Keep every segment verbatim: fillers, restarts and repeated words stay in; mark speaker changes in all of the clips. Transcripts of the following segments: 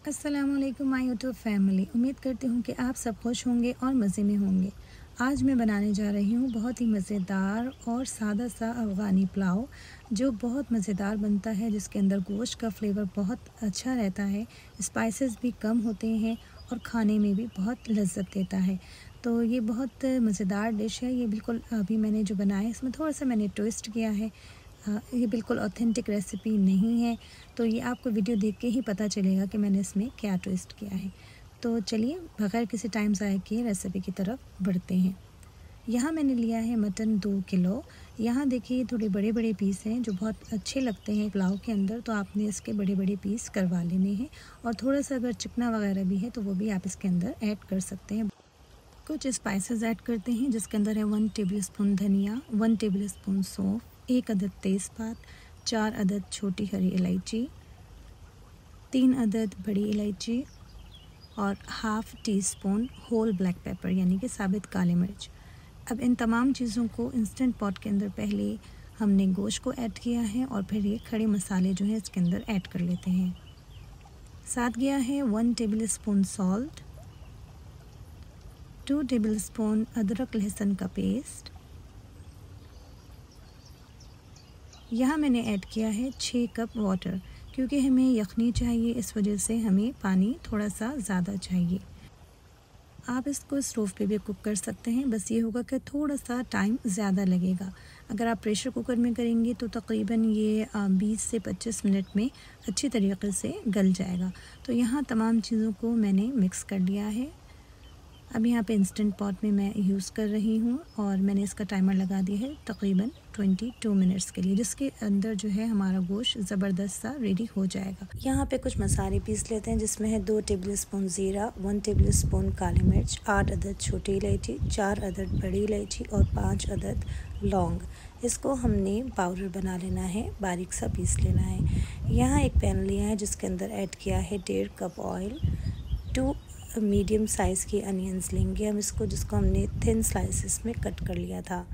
Speaker 1: अस्सलामुअलैकुम my YouTube family. उम्मीद करती हूँ कि आप सब खुश होंगे और मज़े में होंगे। आज मैं बनाने जा रही हूँ बहुत ही मज़ेदार और सादा सा अफ़गानी पुलाव, जो बहुत मज़ेदार बनता है, जिसके अंदर गोश्त का फ्लेवर बहुत अच्छा रहता है, स्पाइसेस भी कम होते हैं और खाने में भी बहुत लज़्ज़त देता है। तो ये बहुत मज़ेदार डिश है। ये बिल्कुल अभी मैंने जो बनाया है इसमें थोड़ा-सा मैंने ट्विस्ट किया है। अ, ये बिल्कुल ऑथेंटिक रेसिपी नहीं है, तो ये आपको वीडियो देख के ही पता चलेगा कि मैंने इसमें क्या ट्विस्ट किया है। तो चलिए बगैर किसी टाइम ज़ाया किए रेसिपी की तरफ बढ़ते हैं। यहाँ मैंने लिया है मटन दो किलो। यहाँ देखिए थोड़े बड़े-बड़े पीस हैं जो बहुत अच्छे लगते हैं पुलाव के अंदर, तो आपने इसके बड़े-बड़े पीस करवा लेने हैं। और थोड़ा-सा अगर चिकना वगैरह भी है तो वो भी आप इसके अंदर ऐड कर सकते हैं। कुछ स्पाइसेस ऐड करते हैं जिसके अंदर है वन टेबलस्पून धनिया, वन टेबलस्पून सौंफ, एक अदद तेज़पात, चार अदद छोटी हरी इलायची, तीन अदद बड़ी इलायची और half teaspoon whole black pepper यानी कि साबित काली मिर्च। अब इन तमाम चीज़ों को इंस्टेंट पॉट के अंदर पहले हमने गोश्त को ऐड किया है और फिर ये खड़े मसाले जो हैं इसके अंदर ऐड कर लेते हैं। साथ गया है one tablespoon salt, two tablespoon अदरक लहसुन का पेस्ट। यहाँ मैंने ऐड किया है छः कप वाटर, क्योंकि हमें यखनी चाहिए, इस वजह से हमें पानी थोड़ा सा ज़्यादा चाहिए। आप इसको स्टोव पे भी कुक कर सकते हैं, बस ये होगा कि थोड़ा सा टाइम ज़्यादा लगेगा। अगर आप प्रेशर कुकर में करेंगे तो तकरीबन ये बीस से पच्चीस मिनट में अच्छी तरीके से गल जाएगा। तो यहाँ तमाम चीज़ों को मैंने मिक्स कर लिया है। अब यहाँ पे इंस्टेंट पॉट में मैं यूज़ कर रही हूँ और मैंने इसका टाइमर लगा दिया है तकरीबन बाईस मिनट्स के लिए, जिसके अंदर जो है हमारा गोश्त ज़बरदस्त सा रेडी हो जाएगा। यहाँ पे कुछ मसाले पीस लेते हैं, जिसमें है दो टेबलस्पून ज़ीरा, वन टेबलस्पून काली मिर्च, आठ अदद छोटी इलायची, चार अदद बड़ी इलायची और पाँच अदद लौंग। इसको हमने पाउडर बना लेना है, बारीक सा पीस लेना है। यहाँ एक पैन लिया है जिसके अंदर ऐड किया है डेढ़ cup oil, two medium size की अनियंस लेंगे हम इसको, जिसको हमने थिन स्लाइसेस में कट कर लिया था।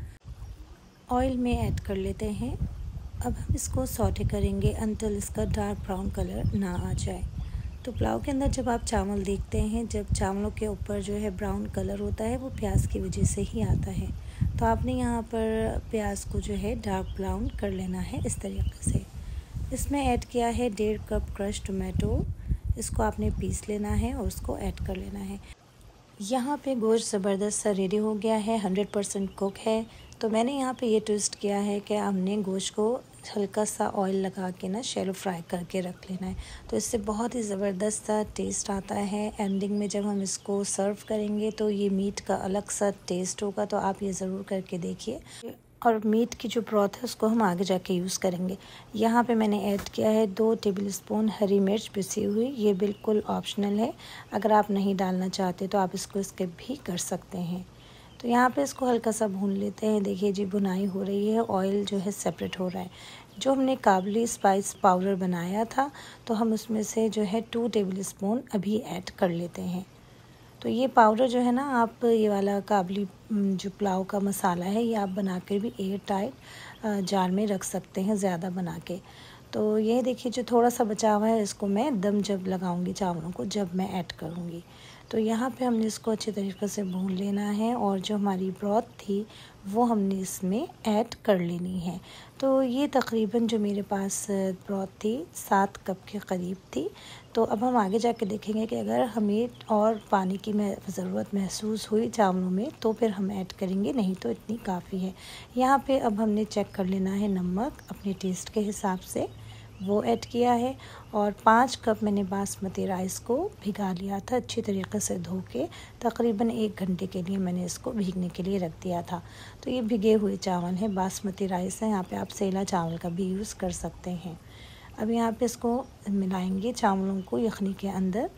Speaker 1: ऑयल में ऐड कर लेते हैं। अब हम इसको सौटे करेंगे अंटिल इसका डार्क ब्राउन कलर ना आ जाए। तो पुलाव के अंदर जब आप चावल देखते हैं, जब चावलों के ऊपर जो है ब्राउन कलर होता है, वो प्याज की वजह से ही आता है। तो आपने यहाँ पर प्याज को जो है डार्क ब्राउन कर लेना है इस तरीके से। इसमें ऐड किया है डेढ़ कप क्रश टोमेटो, इसको आपने पीस लेना है और उसको ऐड कर लेना है। यहाँ पे गोश्त ज़बरदस्त सा रेडी हो गया है, हंड्रेड परसेंट कुक है। तो मैंने यहाँ पे ये ट्विस्ट किया है कि हमने गोश्त को हल्का सा ऑयल लगा के ना शैलो फ्राई करके रख लेना है, तो इससे बहुत ही ज़बरदस्त सा टेस्ट आता है। एंडिंग में जब हम इसको सर्व करेंगे तो ये मीट का अलग सा टेस्ट होगा, तो आप ये ज़रूर करके देखिए। और मीट की जो ब्रॉथ है उसको हम आगे जाके यूज़ करेंगे। यहाँ पे मैंने ऐड किया है दो टेबलस्पून हरी मिर्च पिसी हुई। ये बिल्कुल ऑप्शनल है, अगर आप नहीं डालना चाहते तो आप इसको स्किप भी कर सकते हैं। तो यहाँ पे इसको हल्का सा भून लेते हैं। देखिए जी भुनाई हो रही है, ऑयल जो है सेपरेट हो रहा है। जो हमने काबुली स्पाइस पाउडर बनाया था, तो हम उसमें से जो है टू टेबलस्पून अभी ऐड कर लेते हैं। तो ये पाउडर जो है ना, आप ये वाला काबुली जो पुलाव का मसाला है, ये आप बना कर भी एयर टाइट जार में रख सकते हैं ज़्यादा बना के। तो ये देखिए जो थोड़ा सा बचा हुआ है, इसको मैं दम जब लगाऊंगी चावलों को, जब मैं ऐड करूंगी। तो यहाँ पे हमने इसको अच्छी तरीके से भून लेना है और जो हमारी ब्रॉथ थी वो हमने इसमें ऐड कर लेनी है। तो ये तकरीबन जो मेरे पास ब्रॉथ थी सात कप के करीब थी। तो अब हम आगे जाके देखेंगे कि अगर हमें और पानी की ज़रूरत महसूस हुई चावलों में तो फिर हम ऐड करेंगे, नहीं तो इतनी काफ़ी है। यहाँ पे अब हमने चेक कर लेना है नमक अपने टेस्ट के हिसाब से, वो ऐड किया है। और पाँच कप मैंने बासमती राइस को भिगा लिया था अच्छी तरीके से धो के, तकरीबन एक घंटे के लिए मैंने इसको भीगने के लिए रख दिया था। तो ये भिगे हुए चावल हैं, बासमती राइस है। यहाँ पे आप सेला चावल का भी यूज़ कर सकते हैं। अब यहाँ पे इसको मिलाएंगे चावलों को यखनी के अंदर।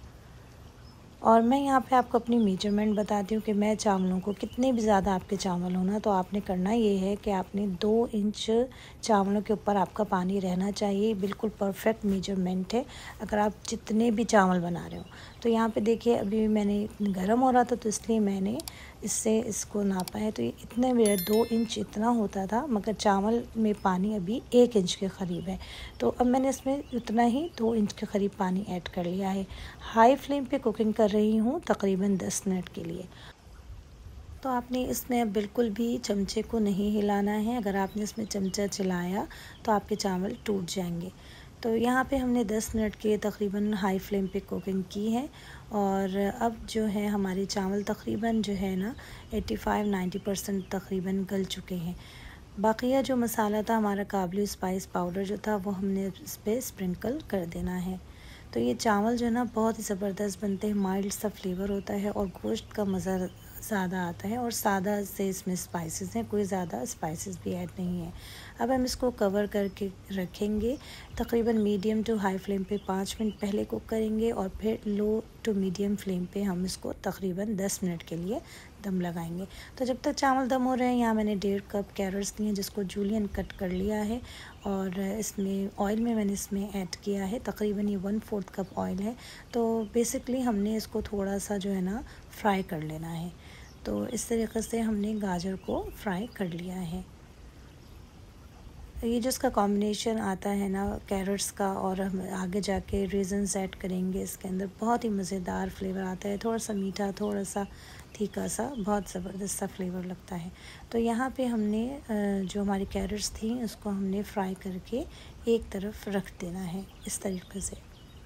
Speaker 1: और मैं यहाँ पे आपको अपनी मेजरमेंट बताती हूँ कि मैं चावलों को, कितने भी ज़्यादा आपके चावल होना, तो आपने करना ये है कि आपने दो इंच चावलों के ऊपर आपका पानी रहना चाहिए। बिल्कुल परफेक्ट मेजरमेंट है अगर आप जितने भी चावल बना रहे हो। तो यहाँ पे देखिए अभी मैंने गर्म हो रहा था, तो इसलिए मैंने इससे इसको नापा है तो ये इतने मेरा दो इंच इतना होता था, मगर चावल में पानी अभी एक इंच के करीब है। तो अब मैंने इसमें उतना ही दो इंच के करीब पानी ऐड कर लिया है। हाई फ्लेम पे कुकिंग कर रही हूँ तकरीबन दस मिनट के लिए। तो आपने इसमें बिल्कुल भी चमचे को नहीं हिलाना है। अगर आपने इसमें चमचा चलाया तो आपके चावल टूट जाएंगे। तो यहाँ पे हमने दस मिनट के तकरीबन हाई फ्लेम पे कुकिंग की है और अब जो है हमारे चावल तकरीबन जो है ना पचासी नब्बे परसेंट तकरीबन गल चुके हैं। बाकिया जो मसाला था हमारा काबुली स्पाइस पाउडर जो था वो हमने इस पर स्प्रिंकल कर देना है। तो ये चावल जो है ना बहुत ही ज़बरदस्त बनते हैं, माइल्ड सा फ्लेवर होता है और गोश्त का मज़ा ज़्यादा आता है और सादा से इसमें स्पाइसेस हैं, कोई ज़्यादा स्पाइसेस भी ऐड नहीं है। अब हम इसको कवर करके रखेंगे तकरीबन मीडियम टू हाई फ्लेम पे पाँच मिनट पहले कुक करेंगे और फिर लो टू मीडियम फ्लेम पे हम इसको तकरीबन दस मिनट के लिए दम लगाएंगे। तो जब तक चावल दम हो रहे हैं, यहाँ मैंने डेढ़ कप कैरेट्स लिए हैं जिसको जूलियन कट कर लिया है और इसमें ऑयल में मैंने इसमें ऐड किया है तकरीबन ये वन फोर्थ कप ऑयल है। तो बेसिकली हमने इसको थोड़ा सा जो है ना फ्राई कर लेना है। तो इस तरीके से हमने गाजर को फ्राई कर लिया है। ये जो इसका कॉम्बिनेशन आता है ना कैरेट्स का और हम आगे जाके रेज़न्स ऐड करेंगे इसके अंदर, बहुत ही मज़ेदार फ्लेवर आता है। थोड़ा सा मीठा, थोड़ा सा तीखा सा, बहुत ज़बरदस्त सा फ्लेवर लगता है। तो यहाँ पे हमने जो हमारी कैरेट्स थी उसको हमने फ्राई करके एक तरफ रख देना है इस तरीके से।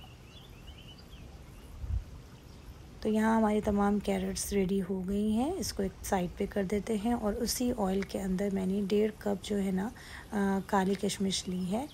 Speaker 1: तो यहाँ हमारी तमाम कैरेट्स रेडी हो गई हैं। इसको एक साइड पे कर देते हैं और उसी ऑयल के अंदर मैंने डेढ़ कप जो है ना काली किशमिश ली है।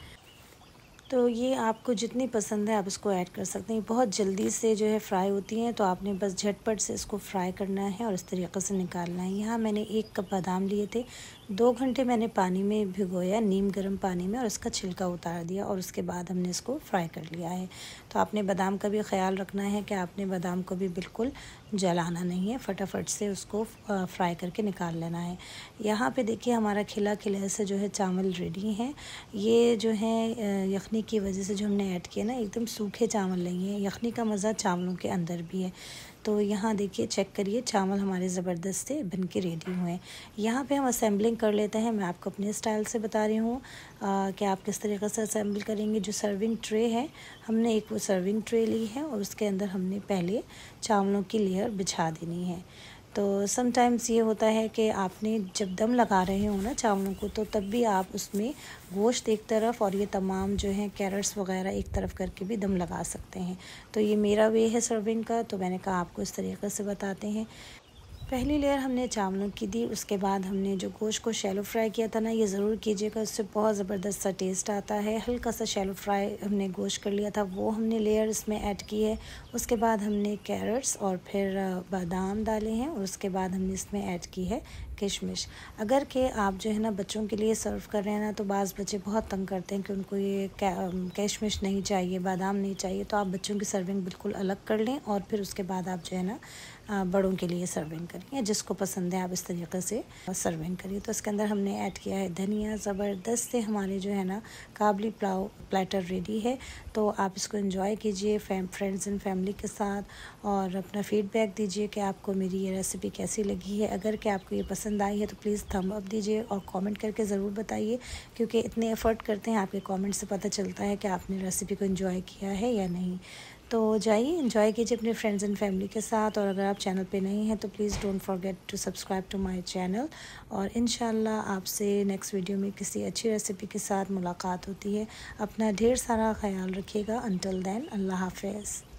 Speaker 1: तो ये आपको जितनी पसंद है आप इसको ऐड कर सकते हैं। बहुत जल्दी से जो है फ्राई होती हैं, तो आपने बस झटपट से इसको फ्राई करना है और इस तरीके से निकालना है। यहाँ मैंने एक कप बादाम लिए थे, दो घंटे मैंने पानी में भिगोया, नीम गर्म पानी में, और इसका छिलका उतार दिया और उसके बाद हमने इसको फ्राई कर लिया है। तो आपने बादाम का भी ख्याल रखना है कि आपने बादाम को भी बिल्कुल जलाना नहीं है, फटाफट से उसको फ्राई करके निकाल लेना है। यहाँ पे देखिए हमारा खिला खिला से जो है चावल रेडी हैं। ये जो है यखनी की वजह से जो हमने ऐड किया ना, एकदम सूखे चावल नहीं है, यखनी का मज़ा चावलों के अंदर भी है। तो यहाँ देखिए चेक करिए चावल हमारे ज़बरदस्त से बन के रेडी हुए हैं। यहाँ पे हम असेंबलिंग कर लेते हैं। मैं आपको अपने स्टाइल से बता रही हूँ कि आप किस तरीके से असेंबल करेंगे। जो सर्विंग ट्रे है, हमने एक वो सर्विंग ट्रे ली है और उसके अंदर हमने पहले चावलों की लेयर बिछा देनी है। तो समटाइम्स ये होता है कि आपने जब दम लगा रहे हो ना चावलों को, तो तब भी आप उसमें गोश्त एक तरफ और ये तमाम जो है कैरेट्स वगैरह एक तरफ करके भी दम लगा सकते हैं। तो ये मेरा वे है सर्विंग का, तो मैंने कहा आपको इस तरीके से बताते हैं। पहली लेयर हमने चावलों की दी, उसके बाद हमने जो गोश्त को शैलो फ्राई किया था ना, ये ज़रूर कीजिएगा, उससे बहुत ज़बरदस्त सा टेस्ट आता है। हल्का सा शैलो फ्राई हमने गोश्त कर लिया था, वो हमने लेयर इसमें ऐड की है। उसके बाद हमने कैरेट्स और फिर बादाम डाले हैं और उसके बाद हमने इसमें ऐड की है किशमिश। अगर के आप जो है ना बच्चों के लिए सर्व कर रहे हैं ना, तो बाज़ बच्चे बहुत तंग करते हैं कि उनको ये किशमिश नहीं चाहिए, बादाम नहीं चाहिए, तो आप बच्चों की सर्विंग बिल्कुल अलग कर लें और फिर उसके बाद आप जो है ना बड़ों के लिए सर्विंग करिए। जिसको पसंद है आप इस तरीके से सर्विंग करिए। तो इसके अंदर हमने ऐड किया है धनिया। ज़बरदस्त से हमारे जो है ना काबुली पुलाव प्लेटर रेडी है। तो आप इसको एंजॉय कीजिए फैम फ्रेंड्स एंड फैमिली के साथ और अपना फीडबैक दीजिए कि आपको मेरी ये रेसिपी कैसी लगी है। अगर कि आपको ये पसंद आई है तो प्लीज़ थंब अप दीजिए और कमेंट करके ज़रूर बताइए, क्योंकि इतने एफ़र्ट करते हैं, आपके कमेंट से पता चलता है कि आपने रेसिपी को एंजॉय किया है या नहीं। तो जाइए एंजॉय कीजिए अपने फ्रेंड्स एंड फैमिली के साथ। और अगर आप चैनल पे नहीं हैं तो please don't forget to subscribe to my channel. और इंशाल्लाह आपसे नेक्स्ट वीडियो में किसी अच्छी रेसिपी के साथ मुलाकात होती है। अपना ढेर सारा ख्याल रखिएगा। अंटिल देन, अल्लाह हाफ़िज़।